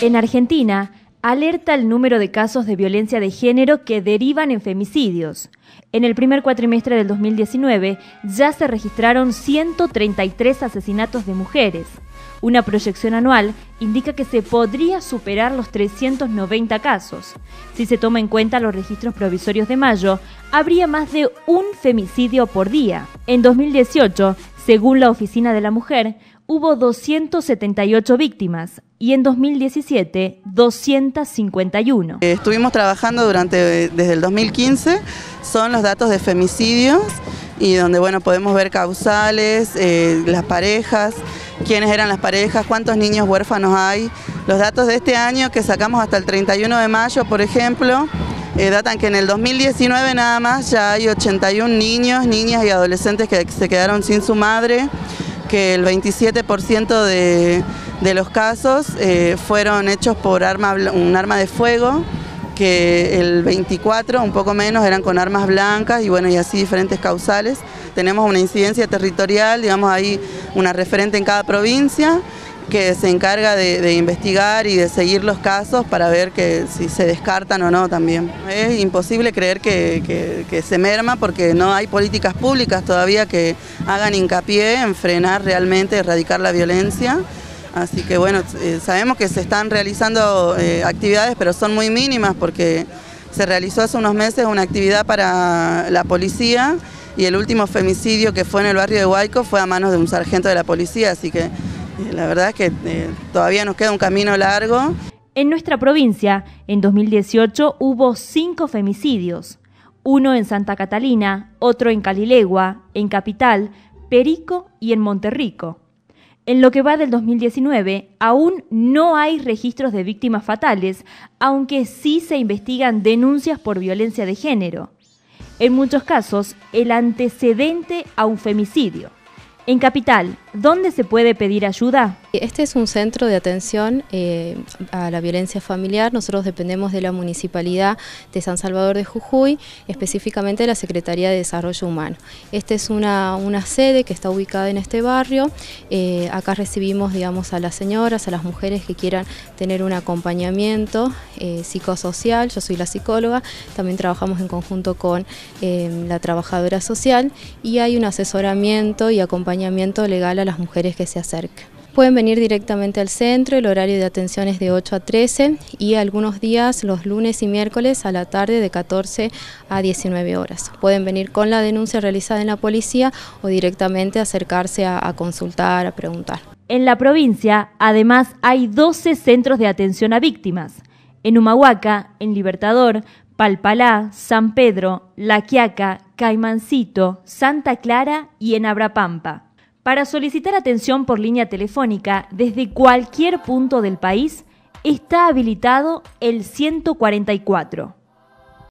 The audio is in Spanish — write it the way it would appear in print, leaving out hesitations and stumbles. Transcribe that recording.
En Argentina, alerta el número de casos de violencia de género que derivan en femicidios. En el primer cuatrimestre del 2019 ya se registraron 133 asesinatos de mujeres. Una proyección anual indica que se podría superar los 390 casos. Si se toma en cuenta los registros provisorios de mayo, habría más de un femicidio por día. En 2018, según la Oficina de la Mujer, hubo 278 víctimas y en 2017, 251. Estuvimos trabajando desde el 2015, son los datos de femicidios y donde podemos ver causales, las parejas, quiénes eran las parejas, cuántos niños huérfanos hay. Los datos de este año que sacamos hasta el 31 de mayo, por ejemplo, datan que en el 2019 nada más ya hay 81 niños, niñas y adolescentes que se quedaron sin su madre, que el 27% de los casos fueron hechos por un arma de fuego, que el 24, un poco menos, eran con armas blancas y así diferentes causales. Tenemos una incidencia territorial, hay una referente en cada provincia que se encarga de investigar y de seguir los casos para ver si se descartan o no también. Es imposible creer que se merma porque no hay políticas públicas todavía que hagan hincapié en frenar realmente, erradicar la violencia. Así que sabemos que se están realizando actividades, pero son muy mínimas porque se realizó hace unos meses una actividad para la policía y el último femicidio que fue en el barrio de Huayco fue a manos de un sargento de la policía, así que la verdad es que todavía nos queda un camino largo. En nuestra provincia, en 2018 hubo 5 femicidios, uno en Santa Catalina, otro en Calilegua, en Capital, Perico y en Monterrico. En lo que va del 2019, aún no hay registros de víctimas fatales, aunque sí se investigan denuncias por violencia de género. En muchos casos, el antecedente a un femicidio. En Capital, ¿dónde se puede pedir ayuda? Este es un centro de atención a la violencia familiar. Nosotros dependemos de la Municipalidad de San Salvador de Jujuy, específicamente de la Secretaría de Desarrollo Humano. Esta es una sede que está ubicada en este barrio. Acá recibimos, a las señoras, a las mujeres que quieran tener un acompañamiento psicosocial. Yo soy la psicóloga, también trabajamos en conjunto con la trabajadora social y hay un asesoramiento y acompañamiento legal a las mujeres que se acercan. Pueden venir directamente al centro, el horario de atención es de 8 a 13 y algunos días, los lunes y miércoles a la tarde de 14 a 19 horas. Pueden venir con la denuncia realizada en la policía o directamente acercarse a consultar, a preguntar. En la provincia, además, hay 12 centros de atención a víctimas. En Humahuaca, en Libertador, Palpalá, San Pedro, La Quiaca, Caimancito, Santa Clara y en Abrapampa. Para solicitar atención por línea telefónica desde cualquier punto del país, está habilitado el 144.